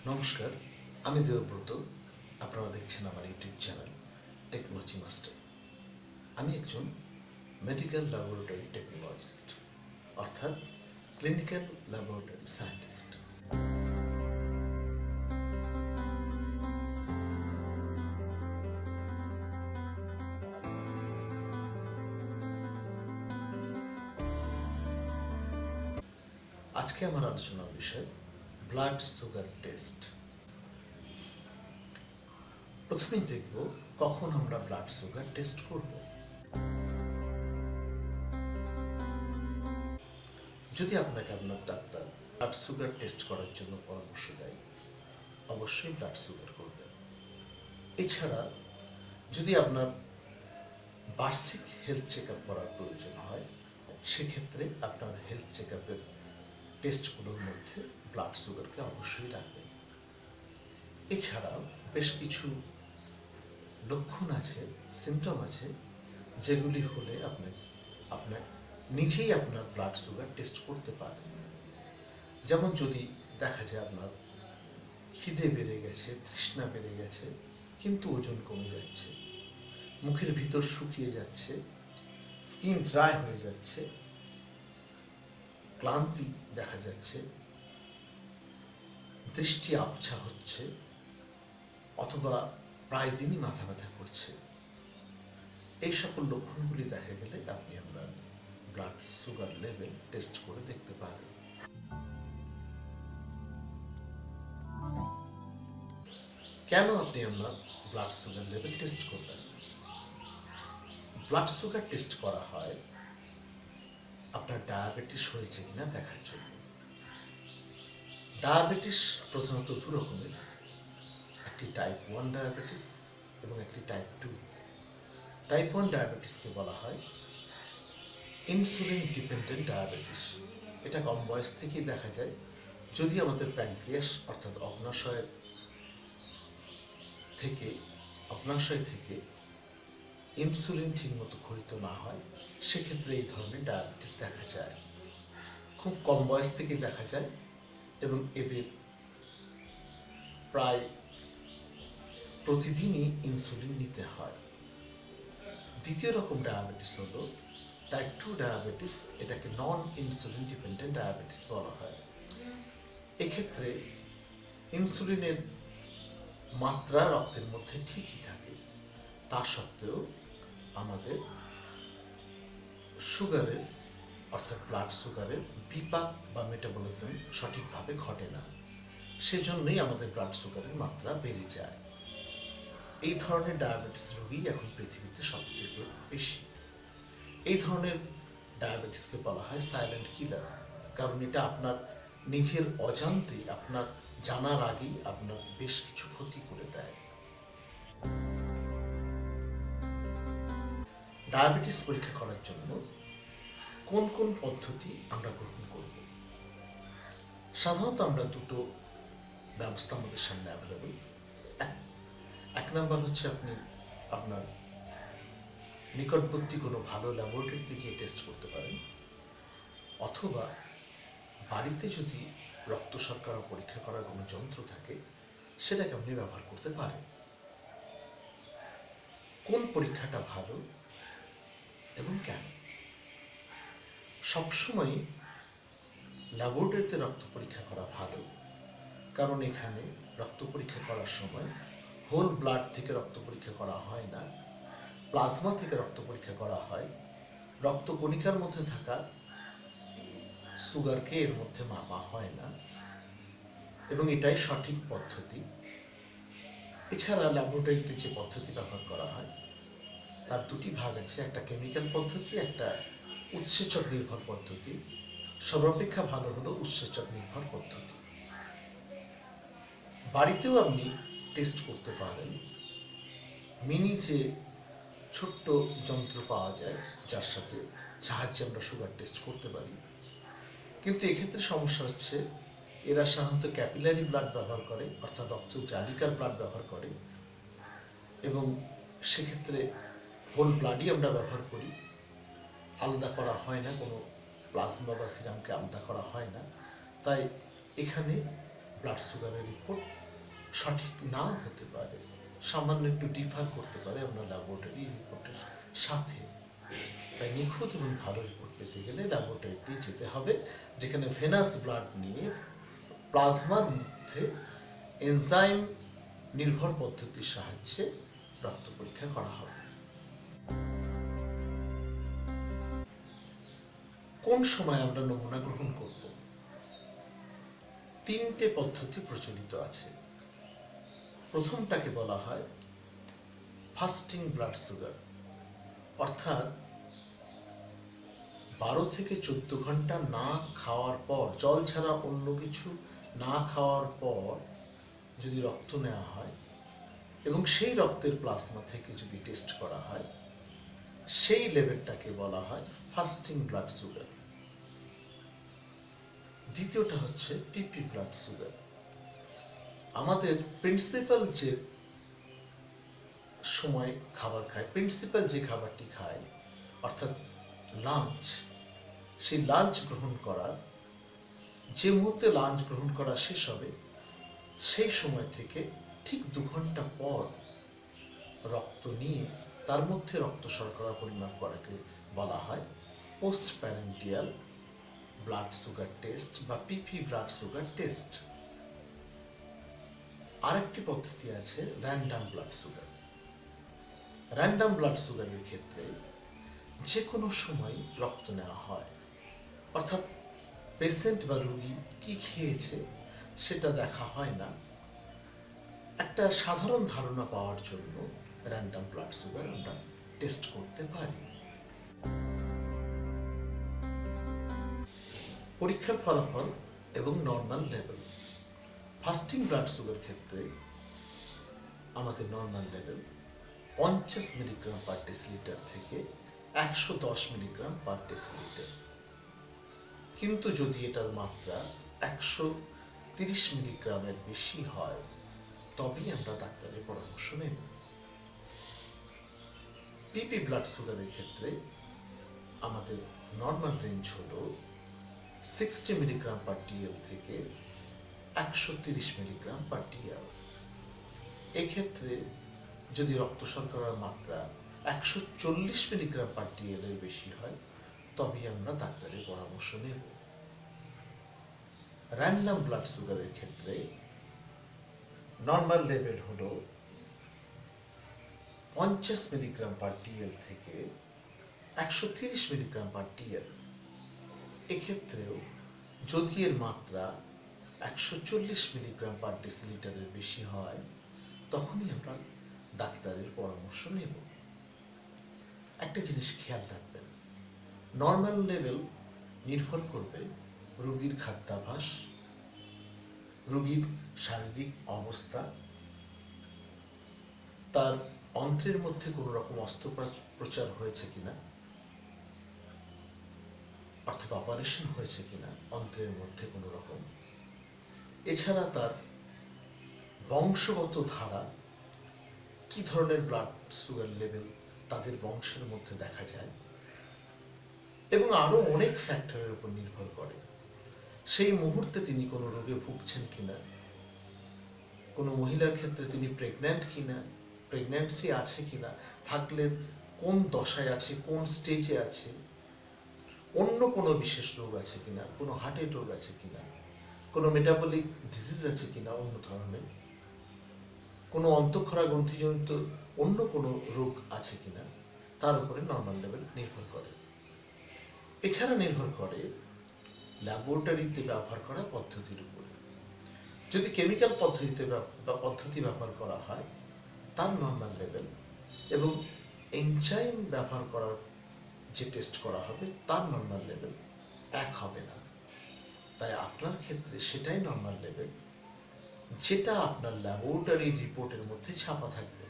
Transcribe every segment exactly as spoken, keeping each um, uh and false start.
নমস্কার, আমি দেবব্রত। আপনারা দেখছেন আমার ইউটিউব চ্যানেল টেকনোলজি মাস্টার। আমি একজন মেডিকেল ল্যাবরেটরি টেকনোলজিস্ট, অর্থাৎ ক্লিনিক্যাল ল্যাবরেটরি সায়েন্টিস্ট। আজকে আমার আলোচনার বিষয় ব্লাড সুগার টেস্ট। প্রথমেই দেখব কখন আমরা ব্লাড সুগার টেস্ট করব। যদি আপনাকে আপনার ডাক্তার ব্লাড সুগার টেস্ট করার জন্য পরামর্শ দেয়, অবশ্যই ব্লাড সুগার করবেন। এছাড়া যদি আপনার বার্ষিক হেলথ চেক আপ করার প্রয়োজন হয়, সেক্ষেত্রে আপনার হেলথ চেক আপের টেস্টগুলোর মধ্যে ব্লাড সুগারকে অবশ্যই রাখবেন। এছাড়াও বেশ কিছু লক্ষণ আছে, সিমটম আছে, যেগুলি হলে আপনি আপনার নিজেই আপনার ব্লাড সুগার টেস্ট করতে পারেন। যেমন যদি দেখা যায় আপনার খিদে বেড়ে গেছে, তৃষ্ণা বেড়ে গেছে, কিন্তু ওজন কমে যাচ্ছে, মুখের ভিতর শুকিয়ে যাচ্ছে, স্কিন ড্রাই হয়ে যাচ্ছে, ক্লান্তি দেখা যাচ্ছে, দৃষ্টি আবছা হচ্ছে, অথবা প্রায় দিনই মাথা ব্যথা করছে, এই সকল লক্ষণগুলি দেখা গেলে আপনি আপনার ব্লাড সুগার লেভেল টেস্ট করে দেখতে পারেন। কেন আপনি আপনার ব্লাড সুগার লেভেল টেস্ট করবেন? ব্লাড সুগার টেস্ট করা হয় আপনার ডায়াবেটিস হয়েছে কিনা দেখার জন্য। ডায়াবেটিস প্রধানত দু রকমের, একটি টাইপ ওয়ান ডায়াবেটিস এবং একটি টাইপ টু। টাইপ ওয়ান ডায়াবেটিসকে বলা হয় ইনসুলিন ডিপেন্ডেন্ট ডায়াবেটিস। এটা কম বয়স থেকেই দেখা যায়। যদি আমাদের প্যানক্রিয়াস অর্থাৎ অগ্নাশয় থেকে অগ্নাশয় থেকে ইনসুলিন ঠিকমতো ক্ষরিত না হয়, সেক্ষেত্রে এই ধরনের ডায়াবেটিস দেখা যায়। খুব কম বয়স থেকেই দেখা যায় এবং এদের প্রায় প্রতিদিনই ইনসুলিন নিতে হয়। দ্বিতীয় রকম ডায়াবেটিস হলো টাইপ টু ডায়াবেটিস। এটাকে নন ইনসুলিন ডিপেন্ডেন্ট ডায়াবেটিস বলা হয়। এক্ষেত্রে ইনসুলিনের মাত্রা রক্তের মধ্যে ঠিকই থাকে, তা সত্ত্বেও আমাদের সুগারের অর্থাৎ ব্লাড সুগারের বিপাক বা মেটাবলিজম সঠিকভাবে ঘটে না। সেজন্যই আমাদের ব্লাড সুগারের মাত্রা বেড়ে যায়। এই ধরনের ডায়াবেটিস রোগী এখন পৃথিবীতে সবথেকে বেশি। এই ধরনের ডায়াবেটিসকে বলা হয় সাইলেন্ট কিলার, কারণ এটা আপনার নিজের অজান্তে, আপনার জানার আগেই আপনার বেশ কিছু ক্ষতি করে দেয়। ডায়াবেটিস পরীক্ষা করার জন্য কোন কোন পদ্ধতি আমরা গ্রহণ করব? সাধারণত আমরা দুটো ব্যবস্থা আমাদের সামনে অ্যাভেলেবল। এক নাম্বার হচ্ছে আপনি আপনার নিকটবর্তী কোনো ভালো ল্যাবরেটরিতে গিয়ে টেস্ট করতে পারেন, অথবা বাড়িতে যদি রক্ত শর্করা পরীক্ষা করার কোনো যন্ত্র থাকে, সেটাকে আপনি ব্যবহার করতে পারেন। কোন পরীক্ষাটা ভালো এবং কেন? সবসময় ল্যাবরেটরিতে রক্ত পরীক্ষা করা ভালো, কারণ এখানে রক্ত পরীক্ষা করার সময় হোল ব্লাড থেকে রক্ত পরীক্ষা করা হয় না, প্লাজমা থেকে রক্ত পরীক্ষা করা হয়। রক্ত কণিকার মধ্যে থাকা সুগারকে এর মধ্যে মাপা হয় না, এবং এটাই সঠিক পদ্ধতি। এছাড়া ল্যাবরেটরিতে যে পদ্ধতি ব্যবহার করা হয় তার দুটি ভাগ আছে, একটা কেমিক্যাল পদ্ধতি, একটা উৎসেচক নির্ভর পদ্ধতি। সর্বাপেক্ষা ভালো হলো উৎসেচক নির্ভর পদ্ধতি। বাড়িতেও আপনি টেস্ট করতে পারেন। মিনি যে ছোট্ট যন্ত্র পাওয়া যায়, যার সাথে সাহায্যে আমরা সুগার টেস্ট করতে পারি, কিন্তু এক্ষেত্রে সমস্যা হচ্ছে এরা সাধারণত ক্যাপিলারি ব্লাড ব্যবহার করে, অর্থাৎ রক্ত জালিকার ব্লাড ব্যবহার করে, এবং সেক্ষেত্রে হোল ব্লাডই আমরা ব্যবহার করি, আলাদা করা হয় না, কোনো প্লাজমা বা সিরামকে আলাদা করা হয় না। তাই এখানে ব্লাড সুগারের রিপোর্ট সঠিক নাও হতে পারে, সামান্য একটু ডিফার করতে পারে আপনার ল্যাবরেটরি রিপোর্টের সাথে। তাই নিখুঁত এবং ভালো রিপোর্ট পেতে গেলে ল্যাবরেটরিতে যেতে হবে, যেখানে ভেনাস ব্লাড নিয়ে প্লাজমার মধ্যে এনজাইম নির্ভর পদ্ধতির সাহায্যে রক্ত পরীক্ষা করা হবে। কোন সময় আমরা নমুনা গ্রহণ করব? তিনটে পদ্ধতি প্রচলিত আছে। প্রথমটাকে বলা হয় ফাস্টিং ব্লাড সুগার, অর্থাৎ বারো থেকে চোদ্দ ঘন্টা না খাওয়ার পর, জল ছাড়া অন্য কিছু না খাওয়ার পর যদি রক্ত নেওয়া হয় এবং সেই রক্তের প্লাজমা থেকে যদি টেস্ট করা হয়, সেই লেভেলটাকে বলা হয় ফাস্টিং ব্লাড সুগার। দ্বিতীয়টা হচ্ছে পিপি ব্লাড সুগার। আমাদের প্রিন্সিপাল যে সময় খাবার খায়, প্রিন্সিপাল যে খাবারটি খায় অর্থাৎ লাঞ্চ, সেই লাঞ্চ গ্রহণ করার যে মুহূর্তে লাঞ্চ গ্রহণ করা শেষ হবে সেই সময় থেকে ঠিক দু ঘন্টা পর রক্ত নিয়ে তার মধ্যে রক্ত শর্করা পরিমাপ করাকে বলা হয় post parenteral blood sugar test বা পিপি ব্লাড সুগার টেস্ট। আরেকটি পদ্ধতি আছে random blood sugar. Random blood সুগারের ক্ষেত্রে যে কোনো সময় রক্ত নেওয়া হয়, অর্থাৎ পেশেন্ট বা রোগী কি খেয়েছে সেটা দেখা হয় না। একটা সাধারণ ধারণা পাওয়ার জন্য র্যান্ডাম ব্লাড সুগার আমরা টেস্ট করতে পারি। পরীক্ষার ফলাফল এবং normal level. Fasting blood sugar ক্ষেত্রে আমাদের নর্মাল লেভেল পঞ্চাশ মিলিগ্রাম পার ডেসিলিটার থেকে একশো দশ মিলিগ্রাম পার ডেসিলিটার। কিন্তু যদি এটার মাত্রা একশো তিরিশ মিলিগ্রামের বেশি হয় তবেই আমরা ডাক্তারের পরামর্শ নেব। পিপি ব্লাড সুগারের ক্ষেত্রে আমাদের নর্মাল রেঞ্জ হলো সিক্সটি মিলিগ্রাম পার ডিএল থেকে একশো তিরিশ মিলিগ্রাম পার ডিএল। এক্ষেত্রে যদি রক্ত শর্করার মাত্রা একশো চল্লিশ মিলিগ্রাম পার ডিএল এর বেশি হয় তবেই আমরা ডাক্তারের পরামর্শ নেব। র্যান্ডাম ব্লাড সুগারের ক্ষেত্রে নর্মাল লেভেল হলো পঞ্চাশ মিলিগ্রাম পার ডিএল থেকে একশো তিরিশ মিলিগ্রাম পার ডিএল। এক্ষেত্রেও যদি এর মাত্রা একশো চল্লিশ মিলিগ্রাম পার ডেসিলিটারের বেশি হয় তখনই আমরা ডাক্তারের পরামর্শ নেব। একটা জিনিস খেয়াল রাখবেন, নর্মাল লেভেল নির্ভর করবে রোগীর খাদ্যাভ্যাস, রোগীর শারীরিক অবস্থা, তার অন্ত্রের মধ্যে কোনো রকম অস্ত্রোপচার হয়েছে কিনা, অর্থাৎ অপারেশন হয়েছে কিনা অন্ত্রের মধ্যে কোনো রকম, এছাড়া তার বংশগত ধারা, কি ধরনের ব্লাড সুগার লেভেল তাদের বংশের মধ্যে দেখা যায়, এবং আরো অনেক ফ্যাক্টরের উপর নির্ভর করে। সেই মুহূর্তে তিনি কোনো রোগে ভুগছেন কিনা, কোনো মহিলার ক্ষেত্রে তিনি প্রেগন্যান্ট কিনা, প্রেগন্যান্সি আছে কিনা, থাকলে কোন দশায় আছে, কোন স্টেজে আছে, অন্য কোনো বিশেষ রোগ আছে কিনা, কোনো হার্টের রোগ আছে কিনা, কোনো মেটাবলিক ডিজিজ আছে কিনা অন্য ধরনের, কোনো অন্তঃক্ষরা গ্রন্থিজনিত অন্য কোনো রোগ আছে কিনা, তার উপরে নর্মাল লেভেল নির্ভর করে। এছাড়া নির্ভর করে ল্যাবরেটরিতে ব্যবহার করা পদ্ধতির উপরে। যদি কেমিক্যাল পদ্ধতিতে বা পদ্ধতি ব্যবহার করা হয় তার নর্মাল লেভেল এবং এনজাইম ব্যবহার করার যে টেস্ট করা হবে তার নর্মাল লেভেল এক হবে না। তাই আপনার ক্ষেত্রে সেটাই নর্মাল লেভেল যেটা আপনার ল্যাবরেটরি রিপোর্টের মধ্যে ছাপা থাকবে।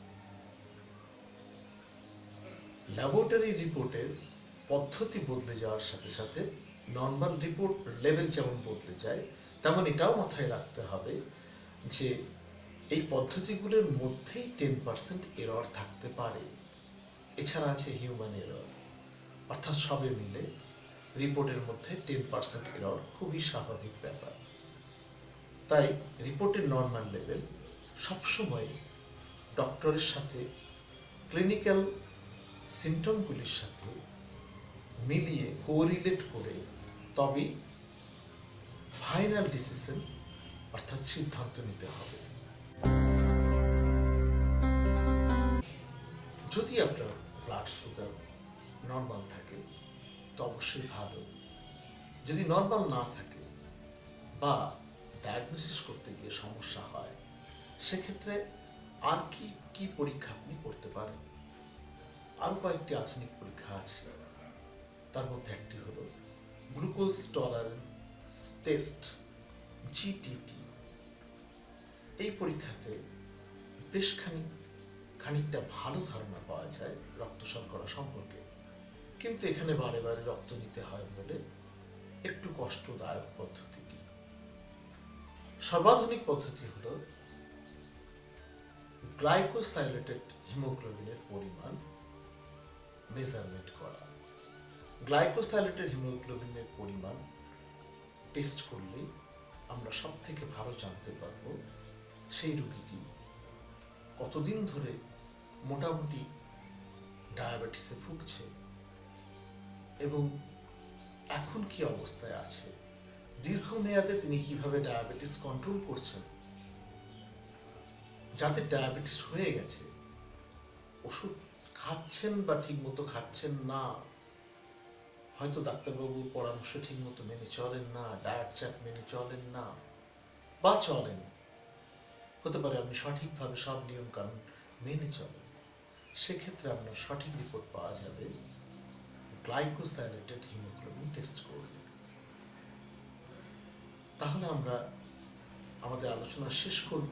ল্যাবরেটরি রিপোর্টের পদ্ধতি বদলে যাওয়ার সাথে সাথে নর্মাল রিপোর্ট লেভেল যেমন বদলে যায় তেমন এটাও মাথায় রাখতে হবে যে এই পদ্ধতিগুলোর মধ্যেই টেন পার্সেন্ট এরর থাকতে পারে। এছাড়া আছে হিউম্যান এরর, অর্থাৎ সবে মিলে রিপোর্টের মধ্যে টেন পার্সেন্ট এরর খুবই স্বাভাবিক ব্যাপার। তাই রিপোর্টের নর্মাল লেভেল সবসময় ডক্টরের সাথে ক্লিনিক্যাল সিমটমগুলির সাথে মিলিয়ে কোরিলেট করে তবেই ফাইনাল ডিসিশন অর্থাৎ সিদ্ধান্ত নিতে হবে। যদি আপনার ব্লাড সুগার নর্মাল থাকে তো অবশ্যই ভালো। যদি নর্মাল না থাকে বা ডায়াগনোসিস করতে গিয়ে সমস্যা হয়, সেক্ষেত্রে আর কি কি পরীক্ষা আপনি করতে পারেন? আরও কয়েকটি আধুনিক পরীক্ষা আছে। তার মধ্যে একটি হলো গ্লুকোজ টলারেন্স টেস্ট, জিটিটি। এই পরীক্ষাতে বেশ খানিক খানিকটা ভালো ধারণা পাওয়া যায় রক্ত শর্করা সম্পর্কে, কিন্তু এখানে বারে বারে রক্ত নিতে হয় বলে একটু কষ্টদায়ক পদ্ধতিটি। সর্বাধুনিক পদ্ধতি হলো গ্লাইকোসাইলেটেড হিমোগ্লোবিনের পরিমাণ মেজারমেন্ট করা। গ্লাইকোসাইলেটেড হিমোগ্লোবিনের পরিমাণ টেস্ট করলে আমরা সব থেকে ভালো জানতে পারবো সেই রোগীটি কতদিন ধরে মোটামুটি ডায়াবেটিসে ভুগছে এবং এখন কি অবস্থায় আছে, দীর্ঘমেয়াদে তিনি কিভাবে ডায়াবেটিস কন্ট্রোল করছেন। যাদের ডায়াবেটিস হয়ে গেছে, ওষুধ খাচ্ছেন বা ঠিক মতো খাচ্ছেন না, হয়তো ডাক্তারবাবুর পরামর্শ ঠিক মতো মেনে চলেন না, ডায়েট চার্ট মেনে চলেন না, বা চলেন, হতে পারে আপনি সঠিকভাবে সব নিয়ম কানুন মেনে চলেন, সেক্ষেত্রে আপনার সঠিক রিপোর্ট পাওয়া যাবে গ্লাইকোসাইলেটেড হিমোগ্লোবিন টেস্ট করলে। তাহলে আমরা আমাদের আলোচনা শেষ করব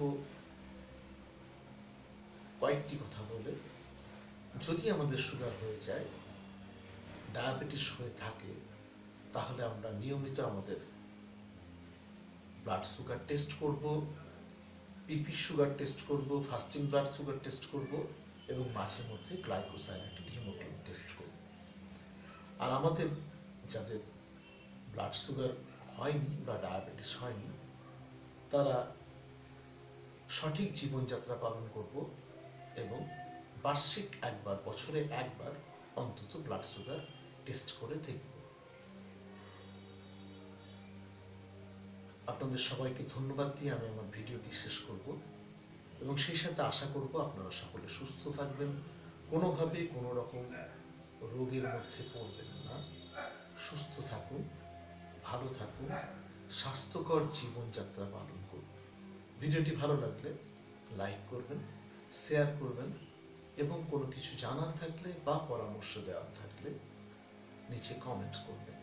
কয়েকটি কথা বলে। যদি আমাদের সুগার হয়ে যায়, ডায়াবেটিস হয়ে থাকে, তাহলে আমরা নিয়মিত আমাদের ব্লাড সুগার টেস্ট করব, পিপি সুগার টেস্ট করব, ফাস্টিং ব্লাড সুগার টেস্ট করব এবং মাঝে মধ্যে গ্লাইকোসাইলেটেড হিমোগ্লোবিন টেস্ট করব। আর আমাদের যাদের ব্লাড সুগার হয়নি বা ডায়াবেটিস হয়নি, তারা সঠিক জীবনযাত্রা পালন করব এবং বার্ষিক একবার, বছরে একবার অন্তত ব্লাড সুগার টেস্ট করে দেখব। আপনাদের সবাইকে ধন্যবাদ দিয়ে আমি আমার ভিডিওটি শেষ করব এবং সেই সাথে আশা করব আপনারা সকলে সুস্থ থাকবেন, কোনোভাবে কোনো রকম রোগের মধ্যে পড়বেন না। সুস্থ থাকুন, ভালো থাকুন, স্বাস্থ্যকর জীবনযাত্রা পালন করুন। ভিডিওটি ভালো লাগলে লাইক করবেন, শেয়ার করবেন এবং কোনো কিছু জানার থাকলে বা পরামর্শ দেওয়ার থাকলে নিচে কমেন্ট করবেন।